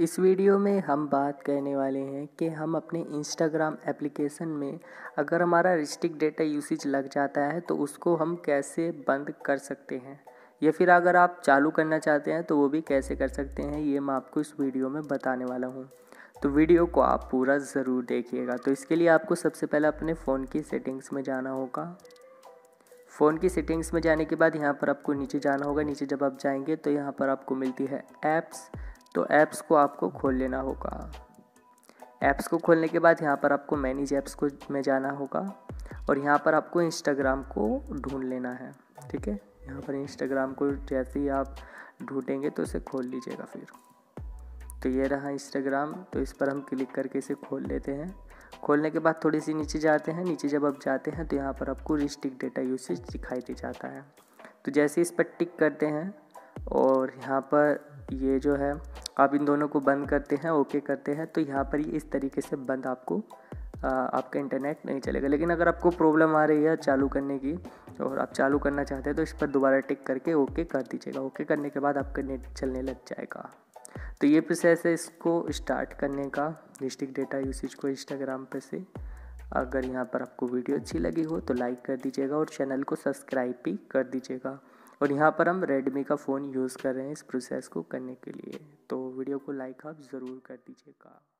इस वीडियो में हम बात करने वाले हैं कि हम अपने इंस्टाग्राम एप्लीकेशन में अगर हमारा रिस्ट्रिक्ट डेटा यूसेज लग जाता है तो उसको हम कैसे बंद कर सकते हैं, या फिर अगर आप चालू करना चाहते हैं तो वो भी कैसे कर सकते हैं, ये मैं आपको इस वीडियो में बताने वाला हूँ। तो वीडियो को आप पूरा ज़रूर देखिएगा। तो इसके लिए आपको सबसे पहले अपने फ़ोन की सेटिंग्स में जाना होगा। फ़ोन की सेटिंग्स में जाने के बाद यहाँ पर आपको नीचे जाना होगा। नीचे जब आप जाएंगे तो यहाँ पर आपको मिलती है ऐप्स। तो ऐप्स को आपको खोल लेना होगा। ऐप्स को खोलने के बाद यहाँ पर आपको मैनेज ऐप्स को में जाना होगा और यहाँ पर आपको इंस्टाग्राम को ढूंढ लेना है। ठीक है, यहाँ पर इंस्टाग्राम को जैसे ही आप ढूंढेंगे तो इसे खोल लीजिएगा। फिर तो ये रहा इंस्टाग्राम। तो इस पर हम क्लिक करके इसे खोल लेते हैं। खोलने के बाद थोड़ी सी नीचे जाते हैं। नीचे जब आप जाते हैं तो यहाँ पर आपको रिस्ट्रिक्ट डेटा यूसेज दिखाई दे जाता है। तो जैसे इस पर टिक करते हैं और यहाँ पर ये जो है आप इन दोनों को बंद करते हैं, ओके करते हैं, तो यहाँ पर ये इस तरीके से बंद आपको आपका इंटरनेट नहीं चलेगा। लेकिन अगर आपको प्रॉब्लम आ रही है चालू करने की और आप चालू करना चाहते हैं तो इस पर दोबारा टिक करके ओके कर दीजिएगा। ओके करने के बाद आपका नेट चलने लग जाएगा। तो ये प्रोसेस है इसको स्टार्ट करने का, रिस्ट्रिक्ट डेटा यूसेज को इंस्टाग्राम पे से। अगर यहाँ पर आपको वीडियो अच्छी लगी हो तो लाइक कर दीजिएगा और चैनल को सब्सक्राइब भी कर दीजिएगा। और यहाँ पर हम रेडमी का फ़ोन यूज़ कर रहे हैं इस प्रोसेस को करने के लिए। तो वीडियो को लाइक आप ज़रूर कर दीजिएगा।